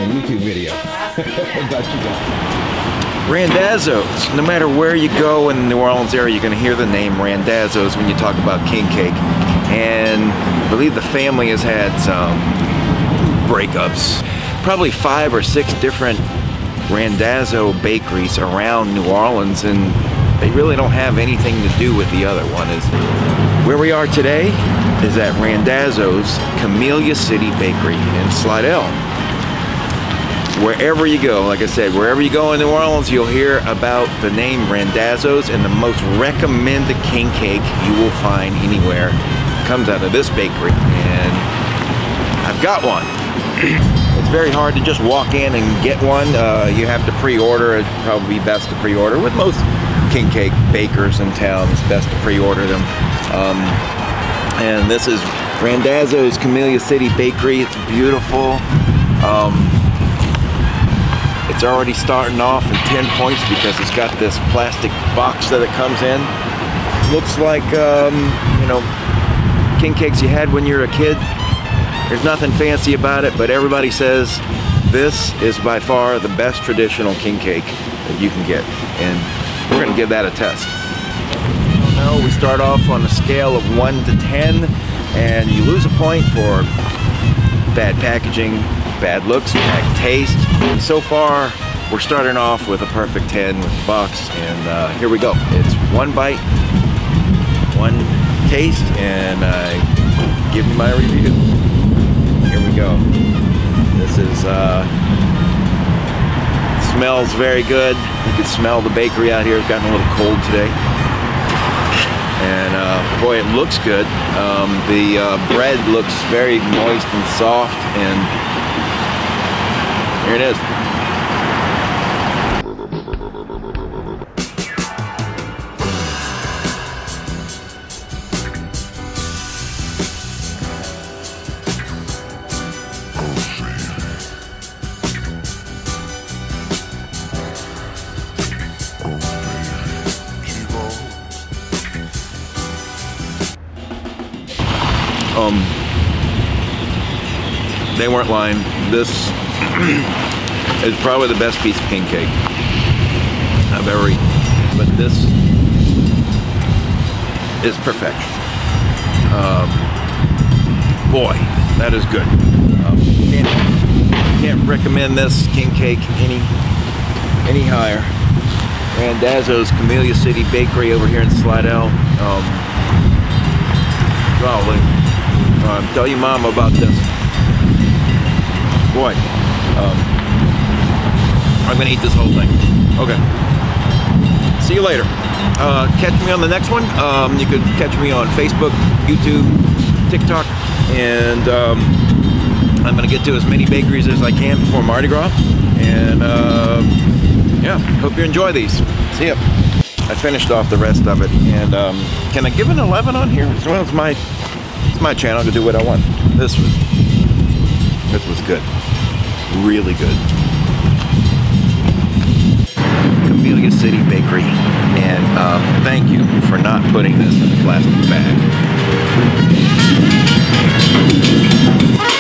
YouTube video. Got you guys. Randazzo's. No matter where you go in the New Orleans area, you're going to hear the name Randazzo's when you talk about king cake. And I believe the family has had some breakups. Probably 5 or 6 different Randazzo bakeries around New Orleans, and they really don't have anything to do with the other one. Where we are today is at Randazzo's Camellia City Bakery in Slidell. Wherever you go, like I said, wherever you go in New Orleans, you'll hear about the name Randazzo's, and the most recommended king cake you will find anywhere comes out of this bakery, and I've got one. It's very hard to just walk in and get one. You have to pre-order. It'd probably be best to pre-order. With most king cake bakers in town, it's best to pre-order them. And this is Randazzo's Camellia City Bakery. It's beautiful. It's already starting off in 10 points because it's got this plastic box that it comes in. Looks like, you know, king cakes you had when you were a kid. There's nothing fancy about it, but everybody says this is by far the best traditional king cake that you can get, and we're going to give that a test. Now we start off on a scale of 1 to 10, and you lose a point for bad packaging, bad looks, bad taste. And so far, we're starting off with a perfect 10 with the box, and here we go. It's 1 bite, 1 taste, and I give you my review. Here we go. This is, smells very good. You can smell the bakery out here. It's gotten a little cold today. And boy, it looks good. The bread looks very moist and soft, and here it is. They weren't lying. This is probably the best piece of king cake I've ever eaten. But this is perfection. Boy, that is good. Can't recommend this king cake any higher. Randazzo's Camellia City Bakery over here in Slidell. Golly. Tell your mom about this. Boy, I'm gonna eat this whole thing. Okay. See you later. Catch me on the next one. You could catch me on Facebook, YouTube, TikTok, and I'm gonna get to as many bakeries as I can before Mardi Gras. And yeah, hope you enjoy these. See ya. I finished off the rest of it, and can I give an 11 on here? Well, it's my channel. I can do what I want. This was good. Really good. Camellia City Bakery, and thank you for not putting this in a plastic bag.